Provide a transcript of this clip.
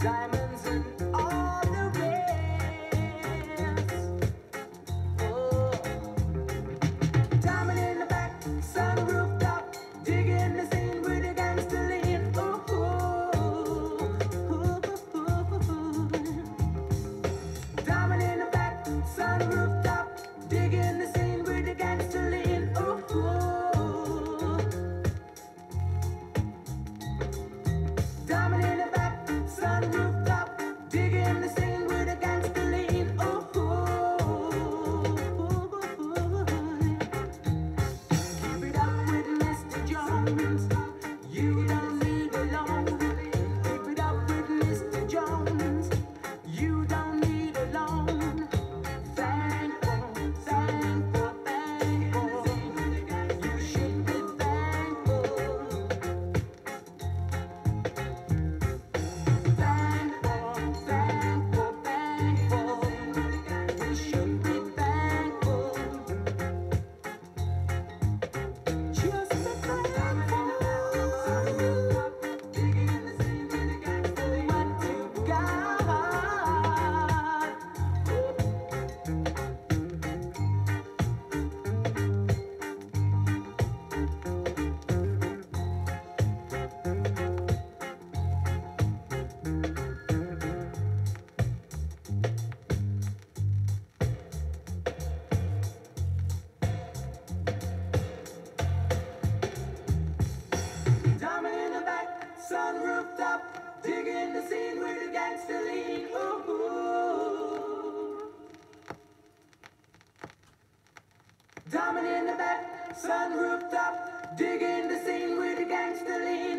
diamonds and all the rest. Oh, diamond in the back, sun rooftop, digging the scene with a gangster lean. Ooh, ooh, ooh, ooh. Diamond in the back, sun rooftop, digging the scene with a gangster lean. Ooh, ooh. Diamond in the back, sun rooftop, digging the scene with a gangster lean. Ooh, keep it up with Mr. Jones. You don't need a loan. Keep it up with Mr. Jones. You don't need a loan. Thankful, thankful, thankful. You should be thankful. Thankful, thankful, thankful. We should be thankful. Just be thankful. Digging in the scene with a gangster lean. What you got? Diamond in the back, sun rooftop, digging the scene with a gangster lean. Ooh, ooh. Diamond in the back, sun rooftop, digging the scene with a gangster lean.